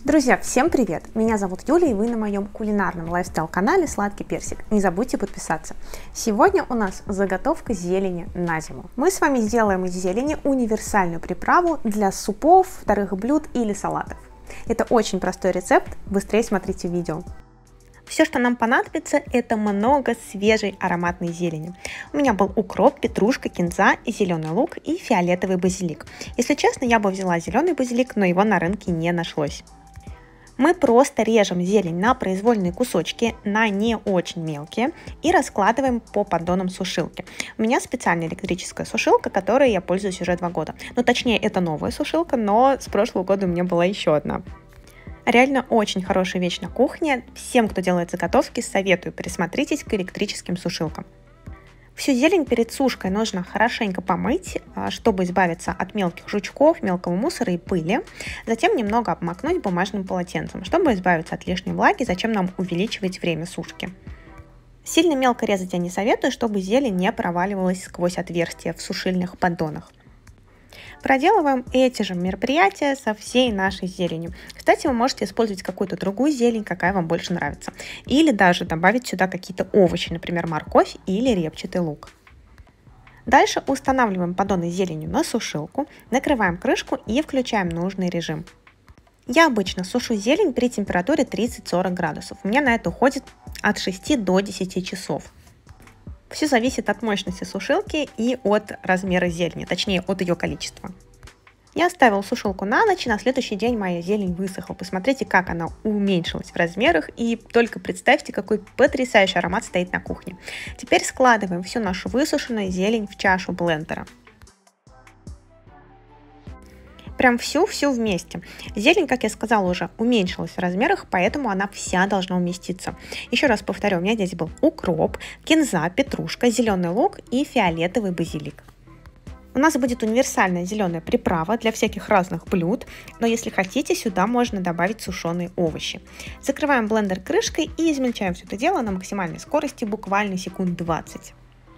Друзья, всем привет! Меня зовут Юля, и вы на моем кулинарном лайфстайл-канале «Сладкий персик». Не забудьте подписаться. Сегодня у нас заготовка зелени на зиму. Мы с вами сделаем из зелени универсальную приправу для супов, вторых блюд или салатов. Это очень простой рецепт, быстрее смотрите видео. Все, что нам понадобится, это много свежей ароматной зелени. У меня был укроп, петрушка, кинза, и зеленый лук и фиолетовый базилик. Если честно, я бы взяла зеленый базилик, но его на рынке не нашлось. Мы просто режем зелень на произвольные кусочки, на не очень мелкие, и раскладываем по поддонам сушилки. У меня специальная электрическая сушилка, которой я пользуюсь уже 2 года. Ну, точнее, это новая сушилка, но с прошлого года у меня была еще одна. Реально очень хорошая вещь на кухне. Всем, кто делает заготовки, советую присмотритесь к электрическим сушилкам. Всю зелень перед сушкой нужно хорошенько помыть, чтобы избавиться от мелких жучков, мелкого мусора и пыли. Затем немного обмакнуть бумажным полотенцем, чтобы избавиться от лишней влаги. Зачем нам увеличивать время сушки? Сильно мелко резать я не советую, чтобы зелень не проваливалась сквозь отверстия в сушильных поддонах. Проделываем эти же мероприятия со всей нашей зеленью. Кстати, вы можете использовать какую-то другую зелень, какая вам больше нравится. Или даже добавить сюда какие-то овощи, например, морковь или репчатый лук. Дальше устанавливаем поддоны с зеленью на сушилку, накрываем крышку и включаем нужный режим. Я обычно сушу зелень при температуре 30-40 градусов. У меня на это уходит от 6 до 10 часов. Все зависит от мощности сушилки и от размера зелени, точнее от ее количества. Я оставила сушилку на ночь, и на следующий день моя зелень высохла. Посмотрите, как она уменьшилась в размерах, и только представьте, какой потрясающий аромат стоит на кухне. Теперь складываем всю нашу высушенную зелень в чашу блендера. Прям всю вместе. Зелень, как я сказала, уже уменьшилась в размерах, поэтому она вся должна уместиться. Еще раз повторю, у меня здесь был укроп, кинза, петрушка, зеленый лук и фиолетовый базилик. У нас будет универсальная зеленая приправа для всяких разных блюд, но если хотите, сюда можно добавить сушеные овощи. Закрываем блендер крышкой и измельчаем все это дело на максимальной скорости, буквально секунд 20.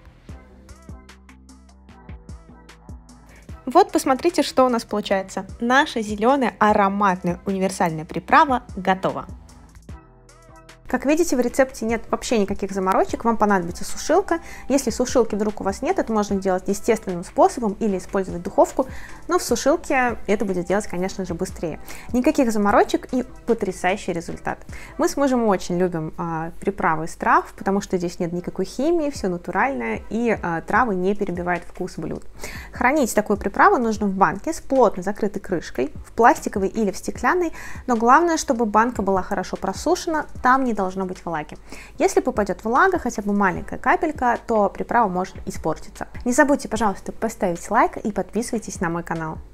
Вот посмотрите, что у нас получается. Наша зеленая ароматная универсальная приправа готова. Как видите, в рецепте нет вообще никаких заморочек, вам понадобится сушилка. Если сушилки вдруг у вас нет, это можно делать естественным способом или использовать духовку, но в сушилке это будет делать, конечно же, быстрее. Никаких заморочек и потрясающий результат. Мы с мужем очень любим приправы из трав, потому что здесь нет никакой химии, все натуральное и травы не перебивают вкус блюд. Хранить такую приправу нужно в банке с плотно закрытой крышкой, в пластиковой или в стеклянной, но главное, чтобы банка была хорошо просушена, там не должно быть влаги. Если попадет влага, хотя бы маленькая капелька, то приправа может испортиться. Не забудьте, пожалуйста, поставить лайк и подписывайтесь на мой канал.